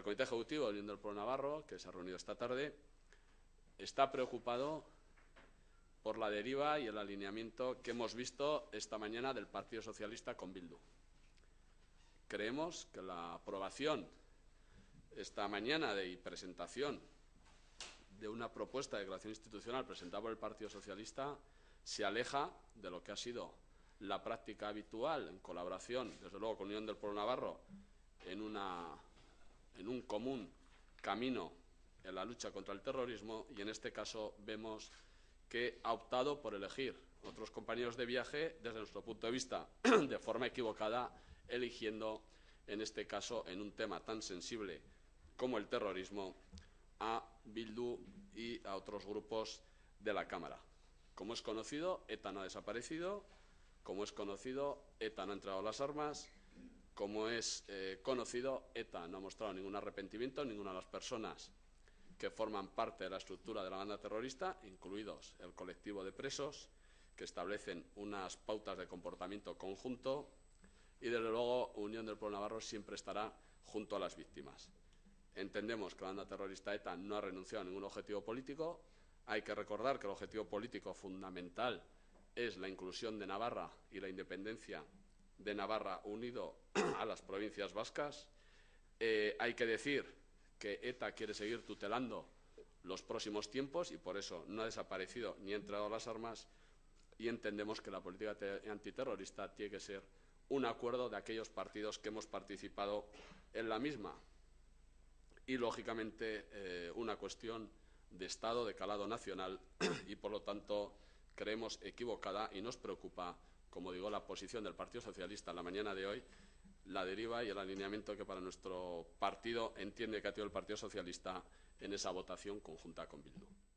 Comité Ejecutivo del Unión del Pueblo Navarro, que se ha reunido esta tarde, está preocupado por la deriva y el alineamiento que hemos visto esta mañana del Partido Socialista con Bildu. Creemos que la aprobación esta mañana y presentación de una propuesta de declaración institucional presentada por el Partido Socialista se aleja de lo que ha sido la práctica habitual en colaboración, desde luego, con Unión del Pueblo Navarro en un común camino en la lucha contra el terrorismo, y en este caso vemos que ha optado por elegir otros compañeros de viaje, desde nuestro punto de vista, de forma equivocada, eligiendo, en este caso, en un tema tan sensible como el terrorismo, a Bildu y a otros grupos de la Cámara. Como es conocido, ETA no ha desaparecido, como es conocido, ETA no ha entregado las armas, como es conocido, ETA no ha mostrado ningún arrepentimiento, ninguna de las personas que forman parte de la estructura de la banda terrorista, incluidos el colectivo de presos, que establecen unas pautas de comportamiento conjunto, y, desde luego, Unión del Pueblo Navarro siempre estará junto a las víctimas. Entendemos que la banda terrorista ETA no ha renunciado a ningún objetivo político. Hay que recordar que el objetivo político fundamental es la inclusión de Navarra y la independencia de Navarra unido a las provincias vascas. Hay que decir que ETA quiere seguir tutelando los próximos tiempos y por eso no ha desaparecido ni ha entregado las armas, y entendemos que la política antiterrorista tiene que ser un acuerdo de aquellos partidos que hemos participado en la misma y, lógicamente, una cuestión de Estado, de calado nacional, y, por lo tanto, creemos equivocada y nos preocupa, como digo, la posición del Partido Socialista en la mañana de hoy, la deriva y el alineamiento que para nuestro partido entiende que ha tenido el Partido Socialista en esa votación conjunta con Bildu.